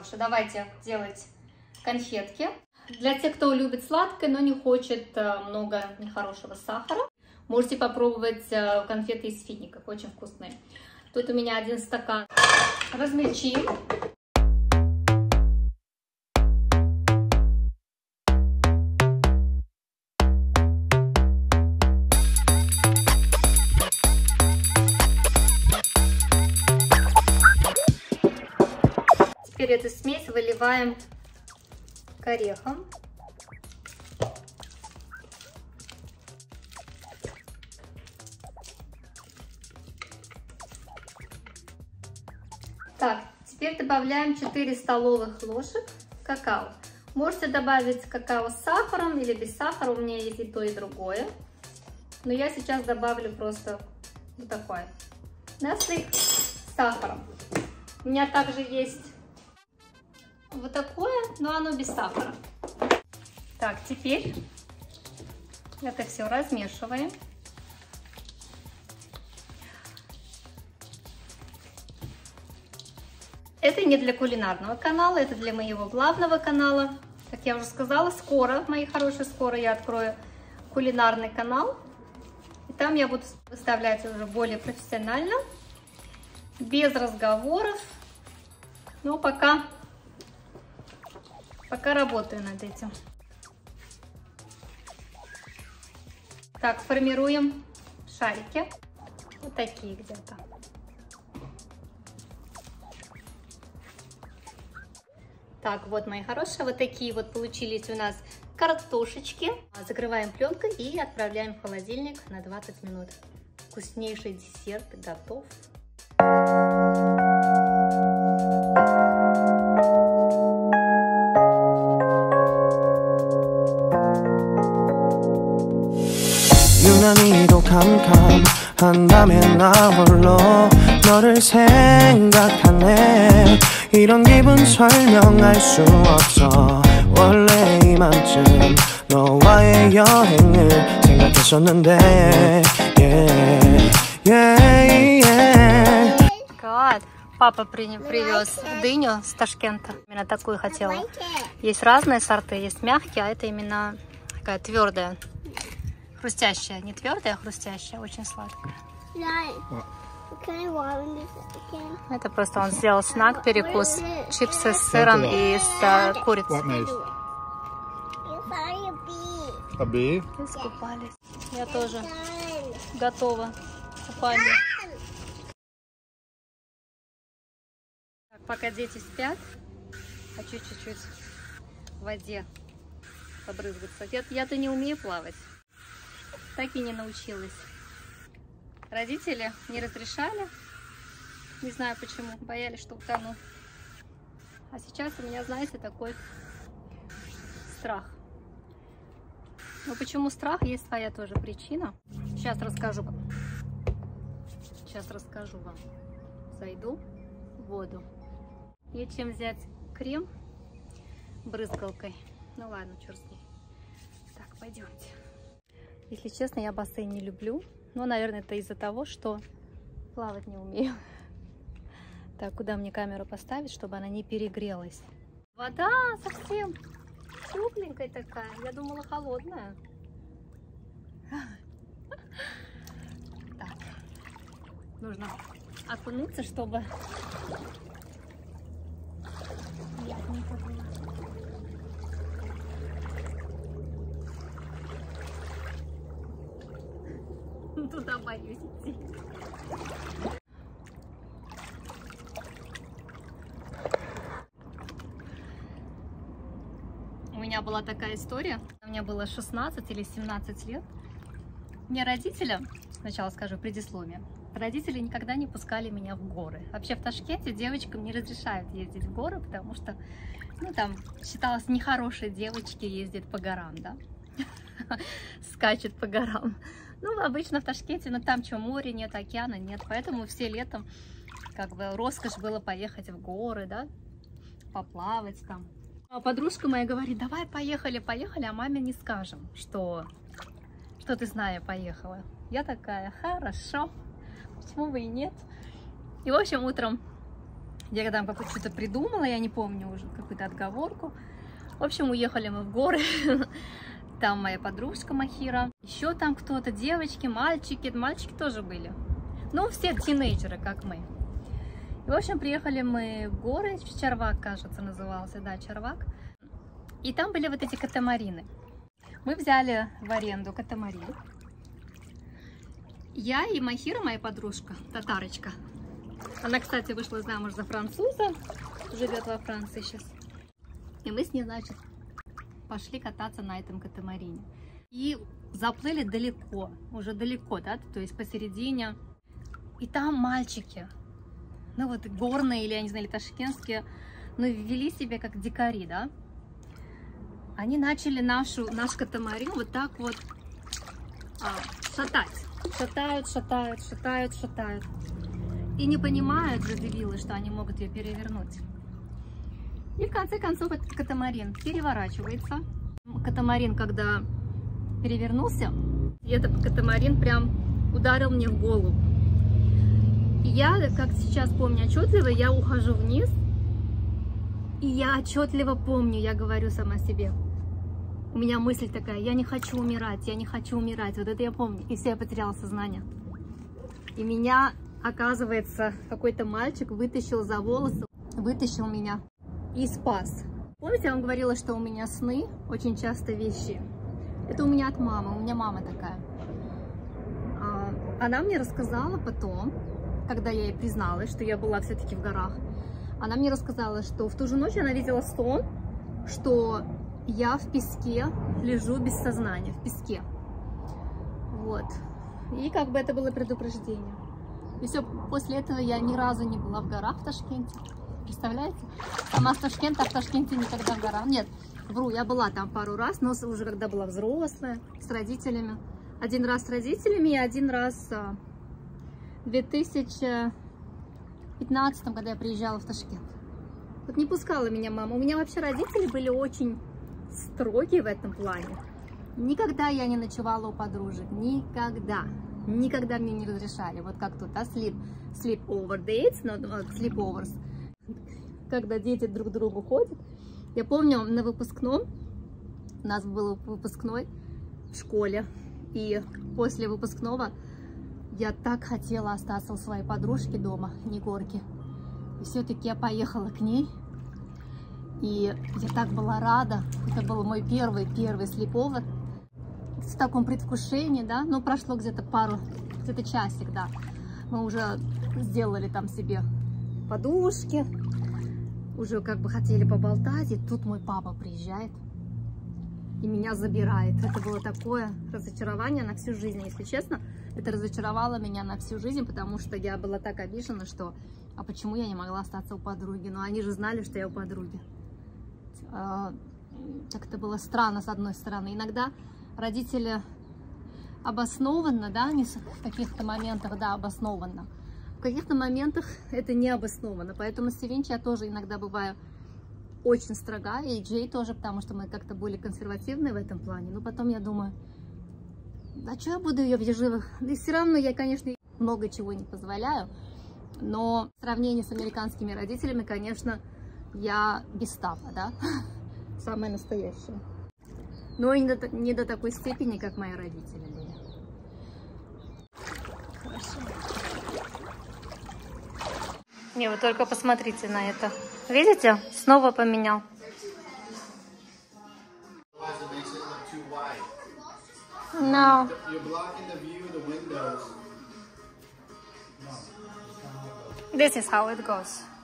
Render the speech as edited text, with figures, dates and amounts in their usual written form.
хорошее. Давайте делать конфетки. Для тех, кто любит сладкое, но не хочет много нехорошего сахара, можете попробовать конфеты из фиников. Очень вкусные. Тут у меня 1 стакан. Размельчим. Теперь эту смесь выливаем к орехам. Так, теперь добавляем 4 столовых ложек какао. Можете добавить какао с сахаром или без сахара, у меня есть и то, и другое. Но я сейчас добавлю просто вот такое. Насыпь с сахаром. У меня также есть вот такое, но оно без сахара. Так, теперь это все размешиваем. Это не для кулинарного канала, это для моего главного канала. Как я уже сказала, скоро, мои хорошие, скоро я открою кулинарный канал. И там я буду выставлять уже более профессионально, без разговоров. Но пока работаю над этим. Так, формируем шарики. Вот такие где-то. Так, вот, мои хорошие, вот такие вот получились у нас картошечки. Закрываем пленкой и отправляем в холодильник на 20 минут. Вкуснейший десерт готов. 유난히도 캄캄한다면 나 홀로 너를 생각하네. 이런 기분 설명할 수 없어. 원래 이맘쯤 너와의 여행을 생각했었는데 God. Папа привез дыню с Ташкента. Именно такую хотела. Есть разные сорты, есть мягкие, а это именно такая твердая. Хрустящая, не твердая, а хрустящая, очень сладкая. Это просто он сделал снак, перекус, чипсы с сыром и с курицей. Искупались. Я тоже готова к купанию. Так, пока дети спят, хочу чуть-чуть в воде побрызгаться. Я-то не умею плавать. Так и не научилась. Родители не разрешали. Не знаю почему. Боялись, что утону. А сейчас у меня, знаете, такой страх. Но почему страх? Есть своя тоже причина. Сейчас расскажу вам. Зайду в воду. И чем взять крем брызгалкой. Ну ладно, черт с ней. Так, пойдемте. Если честно, я бассейн не люблю. Но, наверное, это из-за того, что плавать не умею. Так, куда мне камеру поставить, чтобы она не перегрелась? Вода совсем тепленькая такая. Я думала, холодная. Так, нужно окунуться, чтобы приятненько было. Туда боюсь идти. У меня была такая история. Мне было 16 или 17 лет. Мне родители, сначала скажу предисловие, родители никогда не пускали меня в горы. Вообще в Ташкенте девочкам не разрешают ездить в горы, потому что, ну, там считалось нехорошие девочки ездят по горам, да? Скачут по горам. Ну, обычно в Ташкенте, но там что, моря нет, океана нет, поэтому все летом, как бы, роскошь было поехать в горы, да, поплавать там. А подружка моя говорит, давай поехали, а маме не скажем, что ты с нами поехала. Я такая, хорошо, почему бы и нет. И, в общем, утром Я там что-то придумала, я не помню уже, какую-то отговорку. В общем, уехали мы в горы. Там моя подружка Махира. Еще там кто-то, девочки, мальчики. Мальчики тоже были. Ну, все тинейджеры, как мы. И, в общем, приехали мы в горы. Чарвак, кажется, назывался. Да, Чарвак. И там были вот эти катамарины. Мы взяли в аренду катамарин. Я и Махира, моя подружка, татарочка. Она, кстати, вышла замуж за француза. Живет во Франции сейчас. И мы с ней, значит, пошли кататься на этом катамарине. И заплыли далеко, уже далеко, да, то есть посередине. И там мальчики, ну вот горные или, я не знаю, или ташкентские, ну вели себя как дикари, да. Они начали наш катамарин вот так вот шатать. Шатают. И не понимают, дебилы, что они могут ее перевернуть. И в конце концов этот катамарин переворачивается. Катамарин, когда перевернулся, и этот катамарин прям ударил мне в голову. И я, как сейчас помню отчетливо, я ухожу вниз. И я отчетливо помню, я говорю сама себе. У меня мысль такая, я не хочу умирать. Вот это я помню. И все, я потеряла сознание. И меня, оказывается, какой-то мальчик вытащил за волосы, вытащил меня и спас. Помните, я вам говорила, что у меня сны очень часто вещи. Это у меня от мамы, у меня мама такая. Она мне рассказала потом, когда я ей призналась, что я была все-таки в горах. Она мне рассказала, что в ту же ночь она видела сон, что я в песке лежу без сознания, в песке. Вот. И как бы это было предупреждение. И все, после этого я ни разу не была в горах в Ташкенте. Представляете? Сама с Ташкента, в Ташкенте никогда в горах. Нет, вру, я была там пару раз, но уже когда была взрослая, с родителями. Один раз с родителями и один раз в 2015, когда я приезжала в Ташкент. Вот не пускала меня мама. У меня вообще родители были очень строгие в этом плане. Никогда я не ночевала у подружек. Никогда. Никогда мне не разрешали. Вот как тут, sleepover dates, но sleepovers. Когда дети друг к другу ходят. Я помню, на выпускном, у нас был выпускной в школе, и после выпускного я так хотела остаться у своей подружки дома, Негорки. И все-таки я поехала к ней, и я так была рада. Это был мой первый sleepover. В таком предвкушении, да, ну прошло где-то часик, да. Мы уже сделали там себе подушки, уже как бы хотели поболтать, и тут мой папа приезжает и меня забирает. Это было такое разочарование на всю жизнь, если честно. Это разочаровало меня на всю жизнь, потому что я была так обижена, что а почему я не могла остаться у подруги? Но они же знали, что я у подруги. Как-то было странно, с одной стороны. Иногда родители обоснованно, да, не в каких-то моментах, да, обоснованно. В каких-то моментах это не обосновано. Поэтому с Севинч я тоже иногда бываю очень строга, и Джей тоже, потому что мы как-то более консервативны в этом плане. Но потом я думаю, а что я буду ее в живых? И все равно я, конечно, много чего не позволяю, но в сравнении с американскими родителями, конечно, я Гестапо, да, самая настоящая. Но и не до такой степени, как мои родители были. Хорошо. Не, вы только посмотрите на это. Видите? Снова поменял. No. This is how it goes.